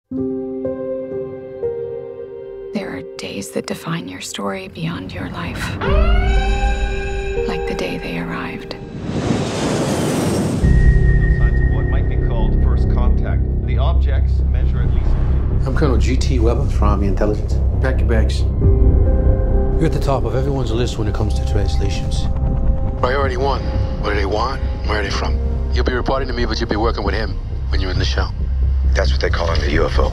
There are days that define your story beyond your life. Like the day they arrived. Signs of what might be called first contact. The objects measure at least... I'm Colonel G.T. Weber from Army Intelligence. Pack your bags. You're at the top of everyone's list when it comes to translations. Priority 1. What do they want? Where are they from? You'll be reporting to me, but you'll be working with him when you're in the show. That's what they call in the UFO.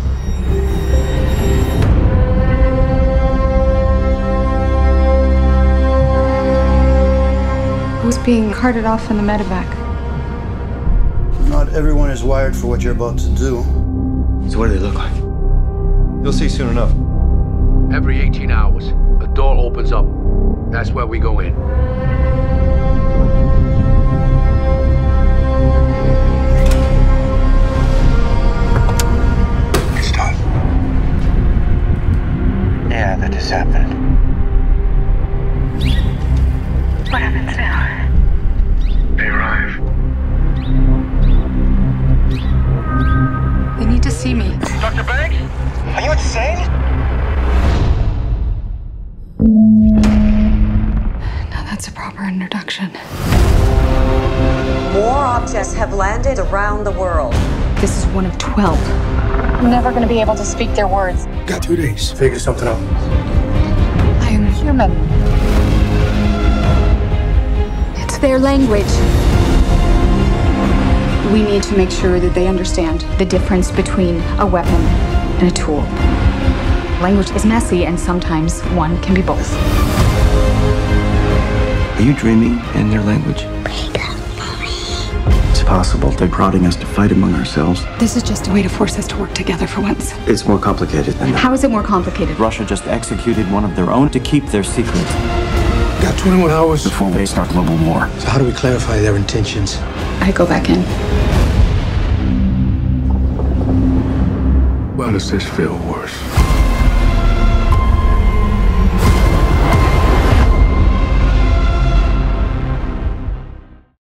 Who's being carted off in the medevac? Not everyone is wired for what you're about to do. So what do they look like? You'll see soon enough. Every 18 hours, a door opens up. That's where we go in. It's done. Yeah, that just happened. What happens now? They arrive. They need to see me. Dr. Banks? Are you insane? Now that's a proper introduction. More objects have landed around the world. This is one of 12. I'm never going to be able to speak their words. Got 2 days. Figure something out. I am human. It's their language. We need to make sure that they understand the difference between a weapon and a tool. Language is messy, and sometimes one can be both. Are you dreaming in their language? It's possible they're prodding us to fight among ourselves. This is just a way to force us to work together for once. It's more complicated than that. How is it more complicated? Russia just executed one of their own to keep their secret Got 21 hours. before they start global war. So how do we clarify their intentions? I go back in. Why does this feel worse?